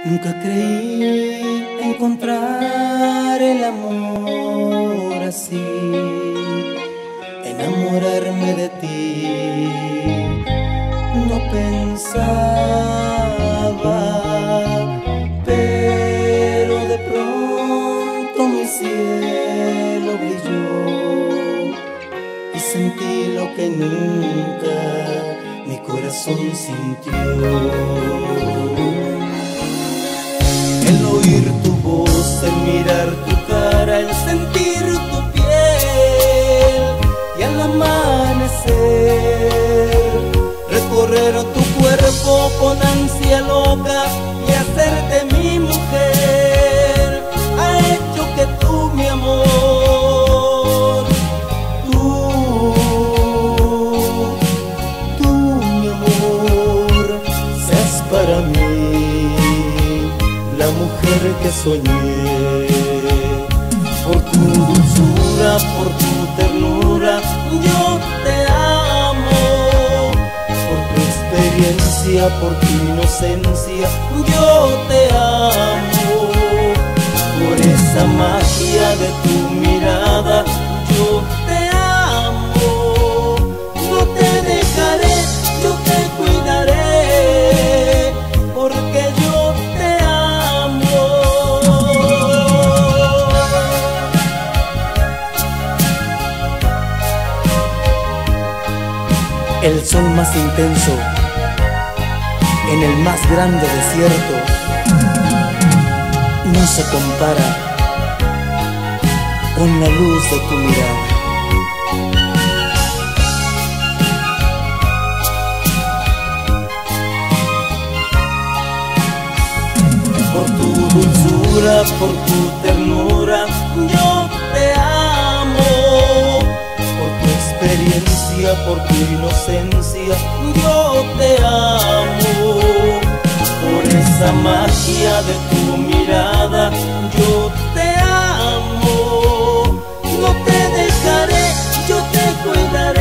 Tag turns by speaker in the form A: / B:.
A: Nunca creí encontrar el amor así, enamorarme de ti. No pensaba, pero de pronto mi cielo brilló y sentí lo que nunca mi corazón sintió. El oír tu voz, el mirar tu cara, el sentir tu piel y al amanecer recorrer tu cuerpo con ansia loca y hacerte mi mujer ha hecho que tú, mi amor, tú, mi amor, seas para mí la mujer que soñé. Por tu dulzura, por tu ternura, yo te amo. Por tu experiencia, por tu inocencia, yo te amo. Por esa magia de tu mirada, yo te amo. No te dejaré, yo te cuidaré, porque yo te amo. El sol más intenso en el más grande desierto no se compara con la luz de tu mirada. Por tu dulzura, por tu ternura, yo te amo. Por tu experiencia, por tu inocencia, yo te amo. Por esa magia de tu mirada, yo te amo. No te dejaré, yo te cuidaré.